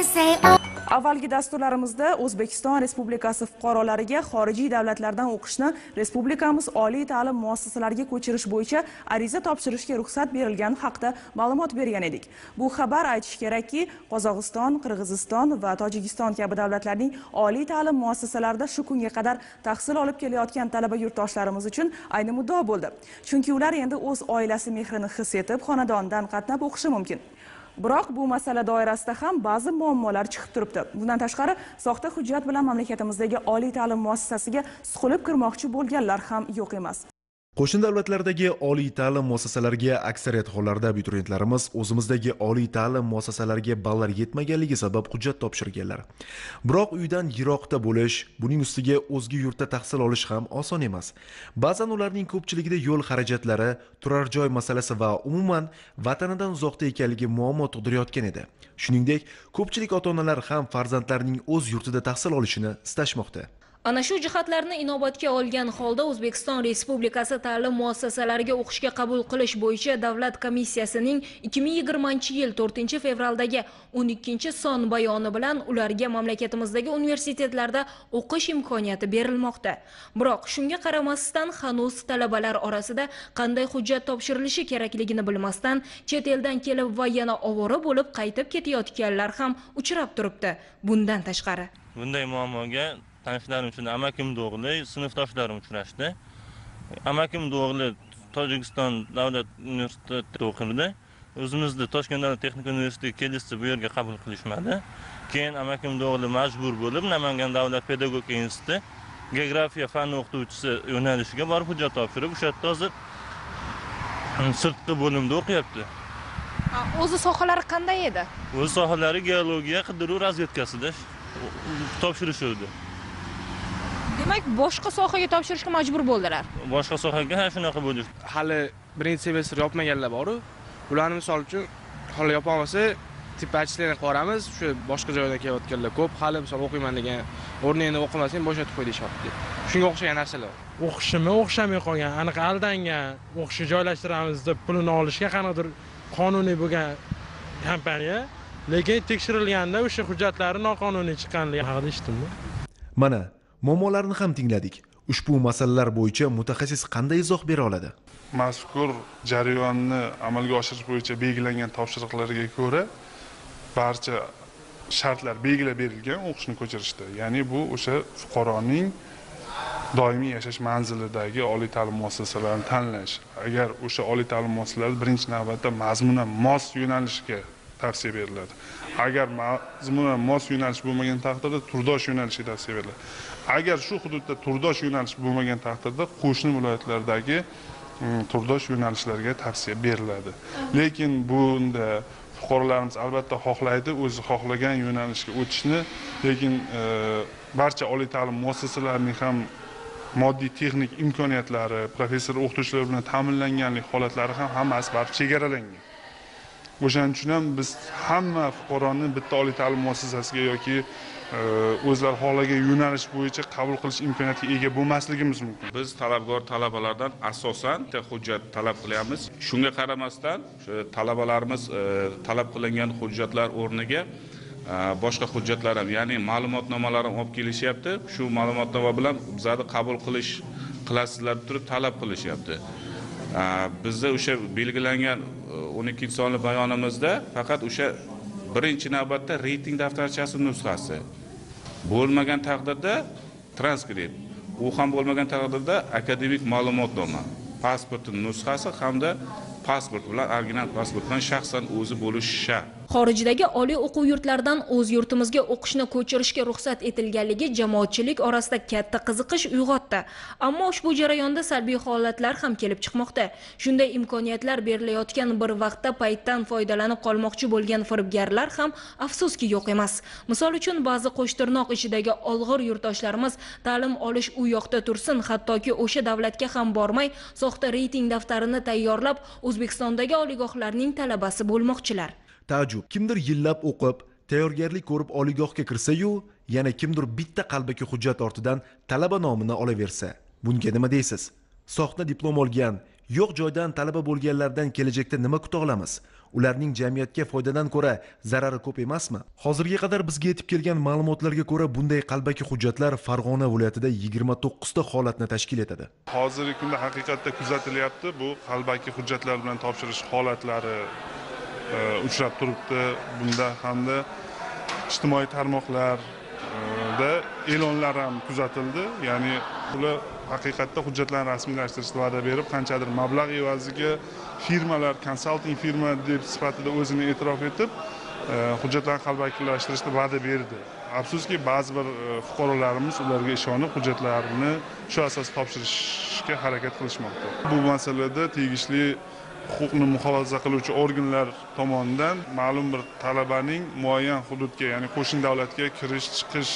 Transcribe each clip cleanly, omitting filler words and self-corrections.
Avvalgi dasturlarimizda O'zbekiston Respublikasi fuqarolariga xorijiy davlatlardan o'qishni respublikamiz oliy ta'lim muassasalariga ko'chirish bo'yicha ariza topshirishga ruxsat berilgani haqida ma'lumot bergan edik. Bu xabar aytish kerakki, Qozog'iston, Qirg'iziston va Tojikiston kabi davlatlarning oliy ta'lim muassasalarida shu kunga qadar tahsil olib kelayotgan talaba yurtdoshlarimiz uchun ayni muddao bo'ldi. Chunki ular endi o'z oilasi mehrini his etib, xonadondan qatnab o'qishi mumkin. Biroq bu masala doirasida ham ba'zi muammolar chiqib turibdi. Bundan tashqari, soxta hujjat bilan mamlakatimizdagi oliy ta'lim muassasasiga suqilib kirmoqchi bo'lganlar ham yo'q emas. Qo'shni davlatlardagi oliy ta'lim muassasalariga aksariyat hollarda abituriyentlarimiz o'zimizdagi oliy ta'lim muassasalariga ballar yetmaganligi sabab hujjat topshirganlar. Biroq uydan yiroqda bo'lish, buning ustiga o'zga yurtda tahsil olish ham oson emas. Ba'zan ularning ko'pchiligida yo'l xarajatlari, turar joy masalasi va umuman vatanidan uzoqda ekanligi muammo tug'dirayotgan edi. Shuningdek, ko'pchilik ota-onalar ham farzandlarining o'z yurtida tahsil olishini istashmoqda. Ana shu jihatlarni inobatga olgan holda O'zbekiston Respublikasi ta'lim muassasalariga o'qishga qabul qilish bo'yicha Davlat komissiyasining 2020-yil 4-fevraldagi 12-son bayoni bilan ularga mamlakatimizdagi universitetlarda o'qish imkoniyati berilmoqda. Biroq shunga qaramasdan hanuz talabalar orasida qanday hujjat topshirilishi kerakligini bilmasdan chet eldan kelib va yana ovora bo'lib qaytib ketayotganlar ham uchrab turibdi. Bundan tashqari bunday muammoga tanishlarim uchun amakim o'g'li, sinfdoshlarim uchrashdi. Amakim o'g'li Tojikiston davlat universitetida o'qirdi. O'zimizda Toshkent davlat texnika universitetiga kelishsa bu yerga qabul qilishmadi. Keyin amakim o'g'li majbur bo'lib Namangan davlat pedagogika instituti geografiya fani o'qituvchisi yo'nalishiga borib hujjat topshirib, o'sha yerda hozir sirtqi bo'limda o'qiyapti. O'zi sohalari qanday edi? O'z sohalari geologiya, qidiruv razvedkasida topshirishdi. Demak, boshqa sohaga topshirishga majbur bo'ldilar. Boshqa sohaga shunaqa bo'ldi. Hali birinchi semestr yopmaganlar bor-ku. Ularni misol uchun hali yopa olmasa, tip atchistlarni qilamiz, shu boshqa joydan kelayotganlar ko'p. Hali misol o'qiyman degan o'rningni o'qimasang bo'shatib qo'y deyapti. Shunga o'xshagan narsalar. O'xshamay qolgan, aniq aldangan, o'qishga joylashtiramiz deb pulini olishga qanaqadir qonuniy bo'lgan kompaniya, lekin tekshirilganda o'sha hujjatlari noqonuniy chiqqanligi haqida eshitdim. Mana muammolarni ham tingladik. Ushbu masalalar bo'yicha mutaxassis qanday izoh bera oladi? Mazkur jarayonni amalga oshirish bo'yicha belgilangan topshiriqlarga ko'ra barcha shartlar belgilab berilgan o'qishni ko'chirishda. Ya'ni bu o'sha fuqaroning doimiy yashash manzilidagi oliy ta'lim muassasalarini tanlash. Agar o'sha oliy ta'lim muassasalari birinchi navbatda mazmunan mos yo'nalishga tavsiya beriladi. Agar mazmunan mos yo'nalish bo'lmagan taqdirda turdosh yo'nalishga tavsiya beriladi. Agar shu hududda turdosh yo'nalish bo'lmagan taqdirda qo'shni viloyatlardagi turdosh yo'nalishlarga tavsiya beriladi. Lekin bunda fuqarolarimiz albatta xohlaydi, o'zi xohlagan yo'nalishga o'tishni, lekin barcha oliy ta'lim muassasalarining ham moddiy texnik imkoniyatlari, professor o'qituvchilar bilan ta'minlanganlik holatlari ham hammasi baribir chegaralangan. O'shaning uchun ham biz hamma fuqaroni bitta oliy ta'lim muassasasiga yoki o'zlari xohlagan yo'nalish bo'yicha qabul qilish imkoniyatiga ega bo'lmasligimiz mumkin. Biz talabalardan asosan hujjat talab qilyapmiz. Shunga qaramasdan, o'sha talabalarimiz talab qilingan hujjatlar o'rniga boshqa hujjatlar ham, ya'ni ma'lumotnomalar ham olib kelishyapti. Shu ma'lumotnoma bilan bizlarni qabul qilasizlar turib talab qilishyapti. Bizda o'sha belgilangan 12-sonli bayonimizda faqat o'sha birinchi navbatda reyting daftarchasi nusxasi bo'lmagan taqdirda transkript, u ham bo'lmagan taqdirda akademik ma'lumotnoma, pasportning nusxasi hamda pasport bilan original pasport bilan shaxsan o'zi bo'lishi shart. Xorijdagi oliy o'quv yurtlaridan o'z yurtimizga o'qishni ko'chirishga ruxsat etilganligi jamoatchilik orasida katta qiziqish uyg'otdi. Ammo ushbu jarayonda salbiy holatlar ham kelib chiqmoqda. Shunday imkoniyatlar berilayotgan bir vaqtda paytdan foydalanib qolmoqchi bo'lgan firibgarlar ham afsuski yo'q emas. Misol uchun ba'zi qo'shtirnoq ichidagi olg'ir yurtdoshlarimiz ta'lim olish u yoqda tursin, hattoki o'sha davlatga ham bormay, soxta reyting daftarini tayyorlab O'zbekistondagi oliygohlarning talabasi bo'lmoqchilar. Ta'jub, kimdir yillab o'qib, tayyorgarlik ko'rib oliygohga kirsa-yu, yana kimdir bitta qalbaki hujjat ortidan talaba nomini olaversa. Bunga nima deysiz? Soxta diplom olgan, yo'q joydan talaba bo'lganlardan kelajakda nima kuta olamiz? ularning jamiyatga foydadan ko'ra zarari ko'p emasmi? Hozirga qadar bizga yetib kelgan ma'lumotlarga ko'ra bunday qalbaki hujjatlar Farg'ona viloyatida 29 ta holatni tashkil etadi. Hozirgi kunda haqiqatda kuzatilyapti. Bu qalbaki hujjatlar bilan topshirish holatlari uchrab turibdi. Bunda hamda ijtimoiy tarmoqlarda e'lonlar ham kuzatildi. Ya'ni ular haqiqatda hujjatlarni rasmiylashtirishga va'da berib, qanchadir mablag' evaziga firmalar, konsalting firma deb sifatida o'zini e'tirof etib, hujjatlarni qalbakilashtirishga va'da berdi. Afsuski, ba'zi bir fuqarolarimiz ularga ishonib, hujjatlarini shu asosda topshirishga harakat qilishmoqda. Bu masalada tegishli huquqni muhofaza qiluvchi organlar tomonidan ma'lum bir talabaning muayyan hududga, ya'ni qo'shni davlatga kirish, chiqish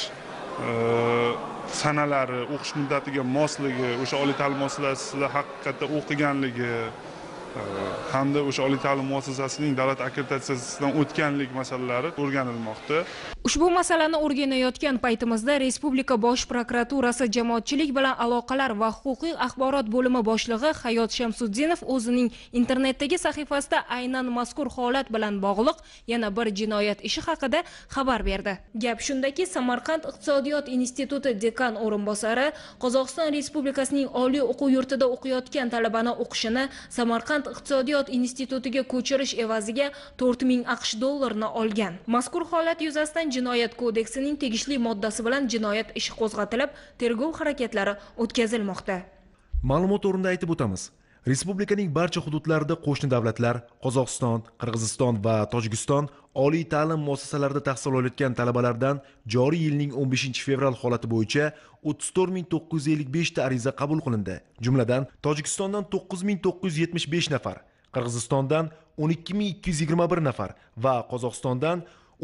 sanalari, o'qish muddatiga mosligi, o'sha oliy ta'lim muassasasida haqiqatda o'qiganligi hamda o'sha oliy ta'lim muassasasining davlat akkreditatsiyasidan o'tganlik masalalari o'rganilmoqda. Ushbu masalani o'rganayotgan paytimizda Respublika Bosh prokuraturasi jamoatchilik bilan aloqalar va huquqiy axborot bo'limi boshlig'i Hayot Shamsuddinov o'zining internetdagi sahifasida aynan mazkur holat bilan bog'liq yana bir jinoyat ishi haqida xabar berdi. Gap shundaki, Samarqand iqtisodiyot instituti dekan o'rinbosari Qozog'iston Respublikasining oliy o'quv yurtida o'qiyotgan talabani o'qishini Samarqand iqtisodiyot institutiga ko'chirish evaziga 4000 AQSh dollarini olgan. Mazkur holat yuzasidan Jinoyat kodeksining tegishli moddasi bilan jinoyat ishi qo'zg'atilib, tergov harakatlari o'tkazilmoqda. Ma'lumot o'rnida aytib o'tamiz. Respublikaning barcha hududlarida qo'shni davlatlar, Qozog'iston, Qirg'iziston va Tojikiston oliy ta'lim muassasalarida tahsil olayotgan talabalardan joriy yilning 15 fevral holati bo'yicha 34955 ta ariza qabul qilindi. Jumladan Tojikistondan 9975 nafar, Qirg'izistondan 12221 nafar va Qozog'istondan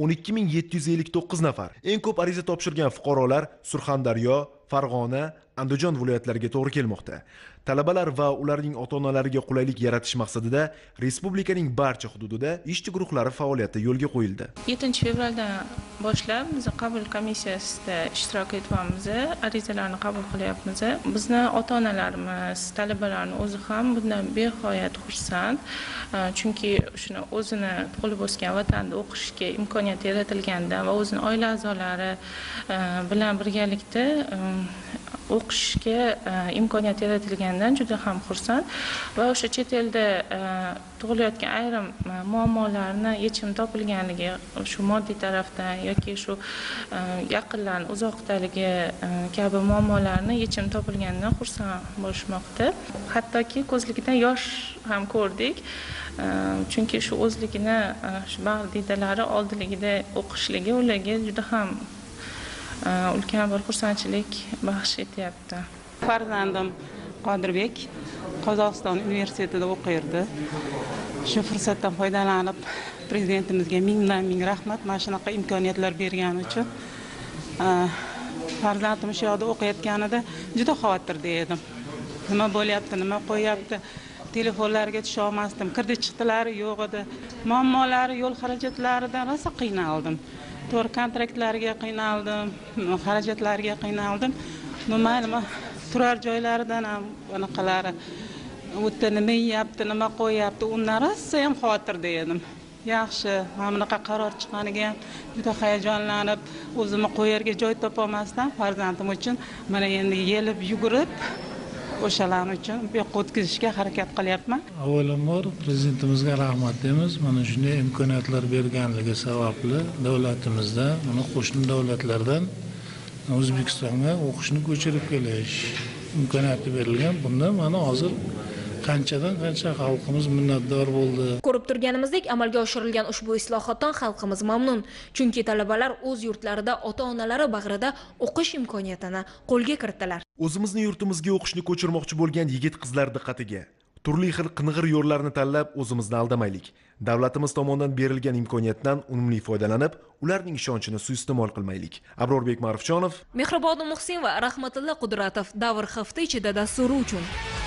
12759 nafar. Eng ko'p ariza topshirgan fuqarolar Surxondaryo, Farg'ona, Andijon viloyatlariga to'g'ri kelmoqda. Talabalar va ularning ota-onalariga qulaylik yaratish maqsadida respublikaning barcha hududida ishchi guruhlari faoliyati yo'lga qo'yildi. 7 fevraldan boshlab biz qabul komissiyasida ishtirok etyapmiz, arizalarni qabul qilyapmiz. Bizni ota-onalarimiz, talabalarning o'zi ham bundan behoyat xursand. Chunki shuni o'zini tug'ilib o'sgan vatanda o'qishga imkoniyat yaratilganda va o'zining oila a'zolari bilan birgalikda o'qishga imkoniyat yaratilganidan juda ham xursand va o'sha chet elda tug'ilayotgan ayrim muammolarni yechim topilganligi, shu moddiy tarafdan yoki shu yaqinlarning uzoqdaligi kabi muammolarni yechim topilganidan xursand bo'lishmoqda. Hattoki ko'zligidan yosh ham ko'rdik. Chunki shu o'zligini shu bag'didalari oldiligida o'qishligi ularga juda ham ulkan bir xursandchilik baxsh etyapti. Farzandim Qodirbek Qozog'iston universitetida o'qirdi. Shu fursatdan foydalanib prezidentimizga mingdan ming rahmat, mana shunaqa imkoniyatlar bergani uchun. Farzandim shu yerda o'qiyotganida juda xavotirda edim. Nima bo'lyapti, nima qo'yapti? Telefonlarga tusha olmasdim. Kirdi chiqdilari yo'q edi. Muammolari, yo'l xarajatlaridan rosa qiynaldim. To'g'ri kontraktlarga qiynaldim, xarajatlarga qiynaldim. Nima turar joylaridan ham anaqalari o'tda nima yeyapti, nima qo'yapti, undan rosa ham xavotirda edim. Yaxshi, mana bunaqa qaror chiqqaniga ham juda hayajonlanib, o'zimni qo'yarga joy topolmasdan farzandim uchun mana endi yelib yugurib o'shalarning uchun bu yoqqa o'tkazishga harakat qilyapman. Avvalambor prezidentimizga rahmat deymiz. Mana shunday imkoniyatlar berganligi sababli davlatimizda mana qo'shni davlatlardan O'zbekistonga o'qishni ko'chirib kelish imkoniyati berilgan. Bunda mana hozir qanchadan qancha xalqimiz minnatdor bo'ldi. Ko'rib turganimizdek, amalga oshirilgan ushbu islohotdan xalqimiz mamnun. Chunki talabalar o'z yurtlarida ota-onalari bag'rida o'qish imkoniyatini qo'lga kiritdilar. O'zimizni yurtimizga o'qishni ko'chirmoqchi bo'lgan yigit-qizlar diqqatiga. Turli xil qing'ir yo'llarni tanlab o'zimizni aldamaylik. Davlatimiz tomonidan berilgan imkoniyatdan unumli foydalanib, ularning ishonchini suiiste'mol qilmaylik. Abrorbek Marifjonov, Mehribon Muhsin va Rahmatilla Qudratov davr hafta ichida dasturi uchun